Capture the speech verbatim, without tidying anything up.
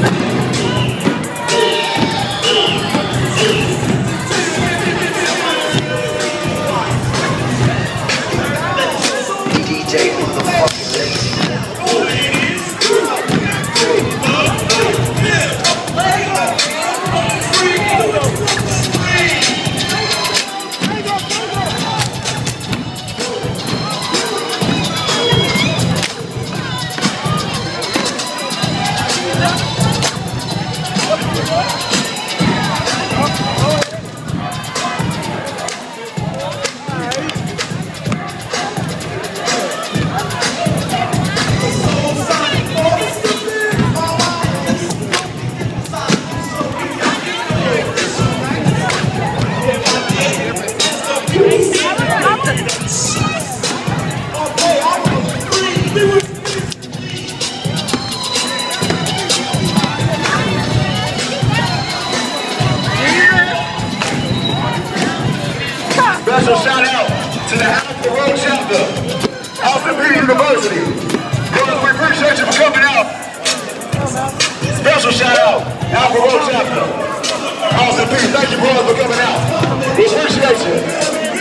Special shout out to the Alpha Road chapter, Austin Peay University. Brothers, we appreciate you for coming out. Special shout out, Alpha Road chapter, Austin Peay. Thank you, brothers, for coming out. We appreciate you.